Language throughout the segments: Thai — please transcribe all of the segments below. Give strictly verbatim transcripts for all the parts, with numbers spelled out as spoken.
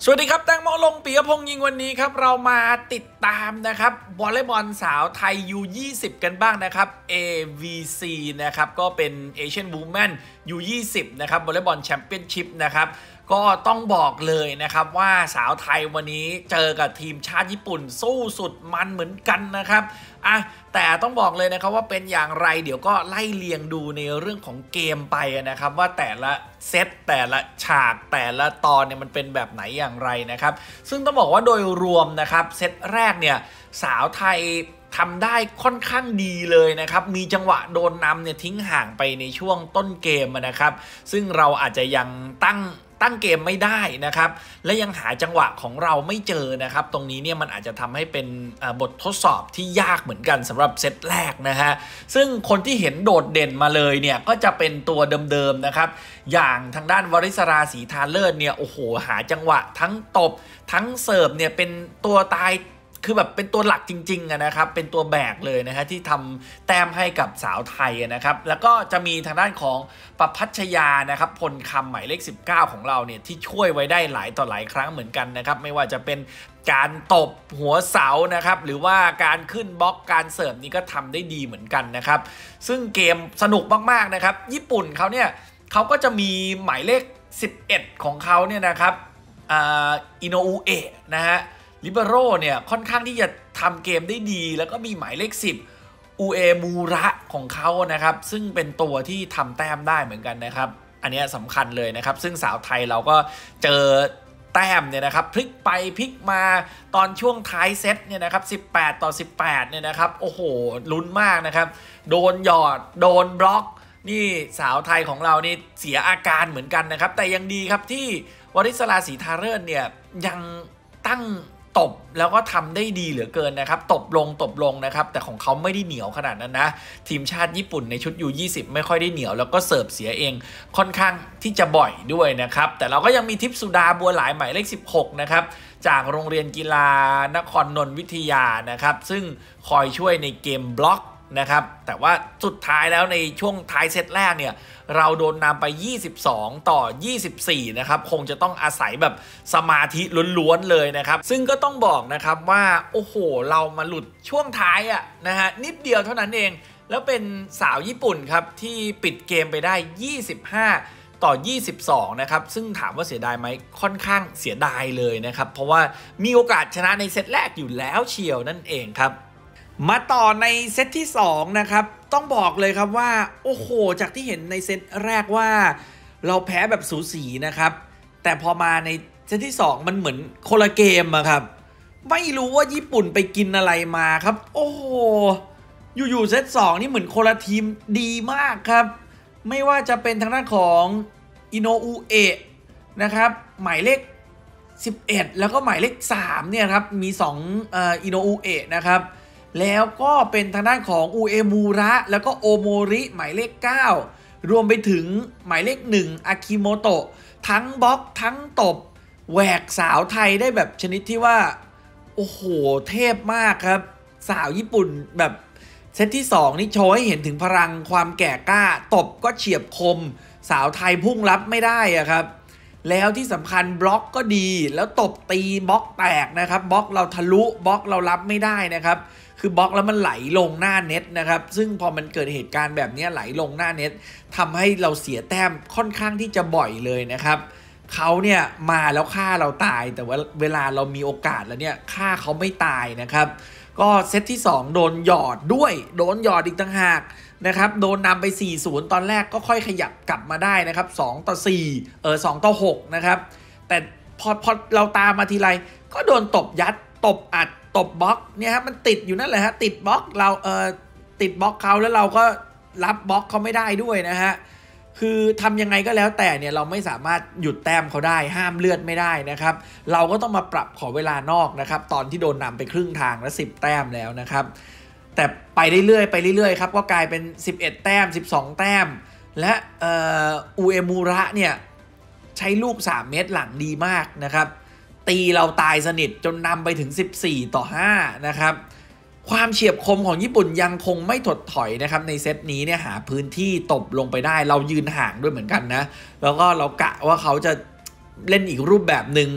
สวัสดีครับแตงโมลงปิยพงษ์ยิงวันนี้ครับเรามาติดตามนะครับวอลเลย์บอลสาวไทย ยู ยี่สิบ กันบ้างนะครับ เอ วี ซี นะครับก็เป็น Asian Women ยู ยี่สิบ นะครับวอลเลย์บอลแชมเปี้ยนชิพนะครับก็ต้องบอกเลยนะครับว่าสาวไทยวันนี้เจอกับทีมชาติญี่ปุ่นสู้สุดมันเหมือนกันนะครับอ่ะแต่ต้องบอกเลยนะครับว่าเป็นอย่างไรเดี๋ยวก็ไล่เลียงดูในเรื่องของเกมไปนะครับว่าแต่ละเซตแต่ละฉากแต่ละตอนเนี่ยมันเป็นแบบไหนอย่างไรนะครับซึ่งต้องบอกว่าโดยรวมนะครับเซตแรกเนี่ยสาวไทยทำได้ค่อนข้างดีเลยนะครับมีจังหวะโดนนำเนี่ยทิ้งห่างไปในช่วงต้นเกมนะครับซึ่งเราอาจจะยังตั้งตั้งเกมไม่ได้นะครับและยังหาจังหวะของเราไม่เจอนะครับตรงนี้เนี่ยมันอาจจะทำให้เป็นบททดสอบที่ยากเหมือนกันสำหรับเซตแรกนะฮะซึ่งคนที่เห็นโดดเด่นมาเลยเนี่ยก็จะเป็นตัวเดิมๆนะครับอย่างทางด้านวริศราศรีทาเลิศเนี่ยโอ้โหหาจังหวะทั้งตบทั้งเสิร์ฟเนี่ยเป็นตัวตายคือแบบเป็นตัวหลักจริงๆนะครับเป็นตัวแบกเลยนะฮะที่ทำแต้มให้กับสาวไทยนะครับแล้วก็จะมีทางด้านของประพัชยานะครับพลคำหมายเลขสิบเก้าของเราเนี่ยที่ช่วยไว้ได้หลายต่อหลายครั้งเหมือนกันนะครับไม่ว่าจะเป็นการตบหัวเสานะครับหรือว่าการขึ้นบล็อกการเสิร์ฟนี่ก็ทำได้ดีเหมือนกันนะครับซึ่งเกมสนุกมากๆนะครับญี่ปุ่นเขาเนี่ยเขาก็จะมีหมายเลขสิบเอ็ดของเขาเนี่ยนะครับอ่าอิโนอุเอะนะฮะลิเบโร่เนี่ยค่อนข้างที่จะทำเกมได้ดีแล้วก็มีหมายเลขสิบอูเอมูระของเขานะครับซึ่งเป็นตัวที่ทำแต้มได้เหมือนกันนะครับอันนี้สำคัญเลยนะครับซึ่งสาวไทยเราก็เจอแต้มเนี่ยนะครับพลิกไปพลิกมาตอนช่วงท้ายเซตเนี่ยนะครับสิบแปดต่อสิบแปดเนี่ยนะครับโอ้โหลุ้นมากนะครับโดนหยอดโดนบล็อกนี่สาวไทยของเรานี่เสียอาการเหมือนกันนะครับแต่ยังดีครับที่วริศราศรีทาเลิศเนี่ยยังตั้งตบแล้วก็ทำได้ดีเหลือเกินนะครับตบลงตบลงนะครับแต่ของเขาไม่ได้เหนียวขนาดนั้นนะทีมชาติญี่ปุ่นในชุด ยู ยี่สิบ ไม่ค่อยได้เหนียวแล้วก็เสิร์ฟเสียเองค่อนข้างที่จะบ่อยด้วยนะครับแต่เราก็ยังมีทิพสุดาบัวหลายหมายเลขสิบหกนะครับจากโรงเรียนกีฬานครนนท์วิทยานะครับซึ่งคอยช่วยในเกมบล็อกนะครับแต่ว่าสุดท้ายแล้วในช่วงท้ายเซตแรกเนี่ยเราโดนนำไปยี่สิบสองต่อยี่สิบสี่นะครับคงจะต้องอาศัยแบบสมาธิล้วนๆเลยนะครับซึ่งก็ต้องบอกนะครับว่าโอ้โหเรามาหลุดช่วงท้ายอ่ะนะฮะนิดเดียวเท่านั้นเองแล้วเป็นสาวญี่ปุ่นครับที่ปิดเกมไปได้ยี่สิบห้าต่อยี่สิบสองนะครับซึ่งถามว่าเสียดายไหมค่อนข้างเสียดายเลยนะครับเพราะว่ามีโอกาสชนะในเซตแรกอยู่แล้วเชียวนั่นเองครับมาต่อในเซตที่สองนะครับต้องบอกเลยครับว่าโอ้โหจากที่เห็นในเซตแรกว่าเราแพ้แบบสูสีนะครับแต่พอมาในเซตที่สองมันเหมือนคนละเกมอะครับไม่รู้ว่าญี่ปุ่นไปกินอะไรมาครับโอ้โหอยู่ๆเซตสองนี่เหมือนคนละทีมดีมากครับไม่ว่าจะเป็นทางด้านของอิโนอุเอะนะครับหมายเลขสิบเอ็ดแล้วก็หมายเลขสามเนี่ยครับมีสองเอ่ออิโนอุเอะนะครับแล้วก็เป็นทางด้านของอูเอมูระแล้วก็โอโมริหมายเลขเก้ารวมไปถึงหมายเลขหนึ่งอากิโมโตะทั้งบล็อกทั้งตบแหวกสาวไทยได้แบบชนิดที่ว่าโอ้โหเทพมากครับสาวญี่ปุ่นแบบเซตที่สองนี่โชว์ให้เห็นถึงพลังความแก่กล้าตบก็เฉียบคมสาวไทยพุ่งรับไม่ได้อะครับแล้วที่สำคัญบล็อกก็ดีแล้วตบตีบล็อกแตกนะครับบล็อกเราทะลุบล็อกเรารับไม่ได้นะครับคือบล็อกแล้วมันไหลลงหน้าเน็ตนะครับซึ่งพอมันเกิดเหตุการณ์แบบนี้ไหลลงหน้าเน็ตทำให้เราเสียแต้มค่อนข้างที่จะบ่อยเลยนะครับเขาเนี่ยมาแล้วฆ่าเราตายแต่ว่าเวลาเรามีโอกาสแล้วเนี่ยฆ่าเขาไม่ตายนะครับก็เซตที่สองโดนหยอดด้วยโดนหยอดอีกต่างหากนะครับโดนนำไป สี่ศูนย์ ตอนแรกก็ค่อยขยับกลับมาได้นะครับสองต่อสี่เออสองต่อหกนะครับแต่พอพอเราตามมาทีไรก็โดนตบยัดตบอัดตบบล็อกเนี่ยฮะมันติดอยู่นั่นแหละฮะติดบล็อกเราเออติดบล็อกเขาแล้วเราก็รับบล็อกเขาไม่ได้ด้วยนะฮะคือทำยังไงก็แล้วแต่เนี่ยเราไม่สามารถหยุดแต้มเขาได้ห้ามเลือดไม่ได้นะครับเราก็ต้องมาปรับขอเวลานอกนะครับตอนที่โดนนำไปครึ่งทางและสิบแต้มแล้วนะครับแต่ไปเรื่อยๆไปเรื่อยๆครับก็กลายเป็นสิบเอ็ดแต้มสิบสองแต้มและเอ่ออูเอมูระเนี่ยใช้ลูกสามเมตรหลังดีมากนะครับตีเราตายสนิทจนนำไปถึงสิบสี่ต่อห้านะครับความเฉียบคมของญี่ปุ่นยังคงไม่ถดถอยนะครับในเซตนี้เนี่ยหาพื้นที่ตบลงไปได้เรายืนห่างด้วยเหมือนกันนะแล้วก็เรากะว่าเขาจะเล่นอีกรูปแบบหนึ่ง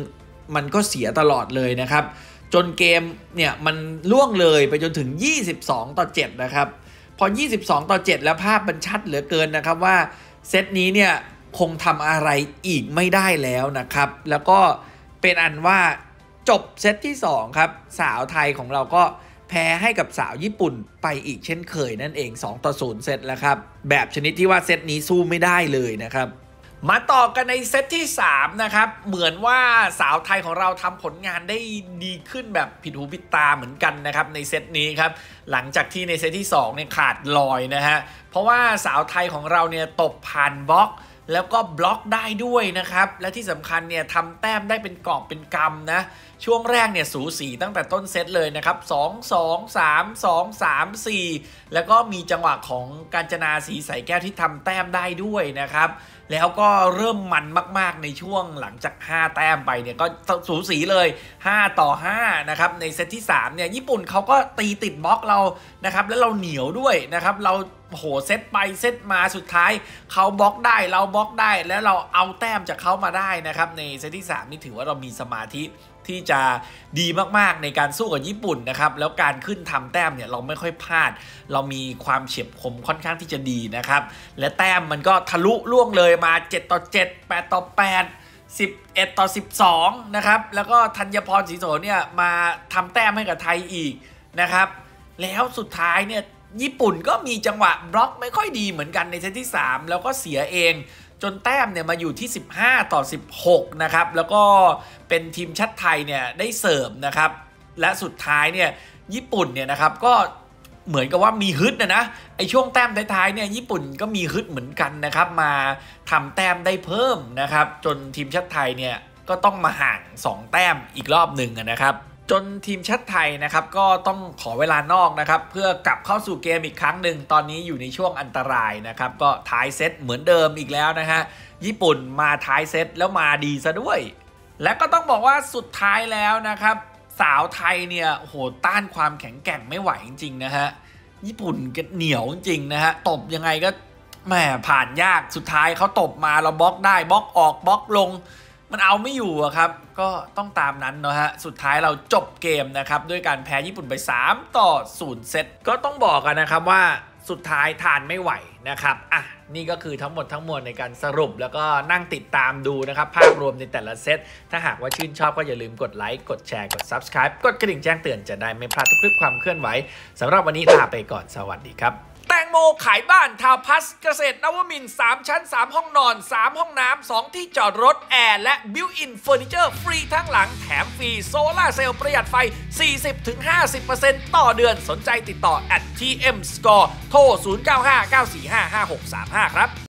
มันก็เสียตลอดเลยนะครับจนเกมเนี่ยมันล่วงเลยไปจนถึงยี่สิบสองต่อเจ็ดนะครับพอยี่สิบสองต่อเจ็ดแล้วภาพมันชัดเหลือเกินนะครับว่าเซตนี้เนี่ยคงทำอะไรอีกไม่ได้แล้วนะครับแล้วก็เป็นอันว่าจบเซตที่สองครับสาวไทยของเราก็แพ้ให้กับสาวญี่ปุ่นไปอีกเช่นเคยนั่นเองสองต่อศูนย์เซตแล้วครับแบบชนิดที่ว่าเซตนี้สู้ไม่ได้เลยนะครับมาต่อกันในเซตที่สามนะครับเหมือนว่าสาวไทยของเราทำผลงานได้ดีขึ้นแบบผิดหูผิดตาเหมือนกันนะครับในเซตนี้ครับหลังจากที่ในเซตที่สองเนี่ยขาดลอยนะฮะเพราะว่าสาวไทยของเราเนี่ยตบผ่านบล็อกแล้วก็บล็อกได้ด้วยนะครับและที่สำคัญเนี่ยทำแต้มได้เป็นกอบเป็นกำนะช่วงแรกเนี่ยสูสีตั้งแต่ต้นเซตเลยนะครับสอง สอง สาม สอง สาม สี่แล้วก็มีจังหวะของกาญจนาศรีใสแก้วที่ทำแต้มได้ด้วยนะครับแล้วก็เริ่มมันมากๆในช่วงหลังจากห้าแต้มไปเนี่ยก็สูสีเลยห้าต่อห้านะครับในเซตที่สามเนี่ยญี่ปุ่นเขาก็ตีติดบล็อกเรานะครับแล้วเราเหนียวด้วยนะครับเราโหเซตไปเซตมาสุดท้ายเขาบล็อกได้เราบล็อกได้แล้วเราเอาแต้มจากเขามาได้นะครับในเซตที่สามนี่ถือว่าเรามีสมาธิที่จะดีมากๆในการสู้กับญี่ปุ่นนะครับแล้วการขึ้นทำแต้มเนี่ยเราไม่ค่อยพลาดเรามีความเฉียบคมค่อนข้างที่จะดีนะครับและแต้มมันก็ทะลุล่วงเลยมาเจ็ดต่อเจ็ด แปดต่อแปด สิบเอ็ดต่อสิบสองนะครับแล้วก็ธัญพรศรีโสเนี่ยมาทำแต้มให้กับไทยอีกนะครับแล้วสุดท้ายเนี่ยญี่ปุ่นก็มีจังหวะบล็อกไม่ค่อยดีเหมือนกันในเซตที่สามแล้วก็เสียเองจนแต้มเนี่ยมาอยู่ที่สิบห้าต่อสิบหกนะครับแล้วก็เป็นทีมชาติไทยเนี่ยได้เสิร์ฟนะครับและสุดท้ายเนี่ยญี่ปุ่นเนี่ยนะครับก็เหมือนกับว่ามีฮึดนะนะไอช่วงแต้มท้ายๆเนี่ยญี่ปุ่นก็มีฮึดเหมือนกันนะครับมาทำแต้มได้เพิ่มนะครับจนทีมชาติไทยเนี่ยก็ต้องมาห่างสองแต้มอีกรอบหนึ่งนะครับจนทีมชาติไทยนะครับก็ต้องขอเวลานอกนะครับเพื่อกลับเข้าสู่เกมอีกครั้งหนึ่งตอนนี้อยู่ในช่วงอันตรายนะครับก็ท้ายเซตเหมือนเดิมอีกแล้วนะฮะญี่ปุ่นมาท้ายเซตแล้วมาดีซะด้วยและก็ต้องบอกว่าสุดท้ายแล้วนะครับสาวไทยเนี่ยโหต้านความแข็งแกร่งไม่ไหวจริงๆนะฮะญี่ปุ่นก็เหนียวจริงๆนะฮะตบยังไงก็แหมผ่านยากสุดท้ายเขาตบมาเราบล็อกได้บล็อกออกบล็อกลงมันเอาไม่อยู่อะครับก็ต้องตามนั้นนะฮะสุดท้ายเราจบเกมนะครับด้วยการแพ้ญี่ปุ่นไปสามต่อศูนย์เซตก็ต้องบอกกันนะครับว่าสุดท้ายทานไม่ไหวนะครับอ่ะนี่ก็คือทั้งหมดทั้งมวลในการสรุปแล้วก็นั่งติดตามดูนะครับภาพรวมในแต่ละเซตถ้าหากว่าชื่นชอบก็อย่าลืมกดไลค์กดแชร์กด ซับสไครบ์ กดกระดิ่งแจ้งเตือนจะได้ไม่พลาดทุกคลิปความเคลื่อนไหวสำหรับวันนี้ลาไปก่อนสวัสดีครับแตงโมขายบ้านทาวน์พลัสเกษตรนวมินทร์สามชั้นสามห้องนอนสามห้องน้ำสองที่จอดรถแอร์และบิวอินเฟอร์นิเจอร์ฟรีทั้งหลังแถมฟรีโซล่าเซลล์ประหยัดไฟ สี่สิบถึงห้าสิบเปอร์เซ็นต์ ต่อเดือนสนใจติดต่อ แอท ที เอ็ม สกอร์ โทร ศูนย์ เก้า ห้า เก้า สี่ ห้า ห้า หก สาม ห้า ครับ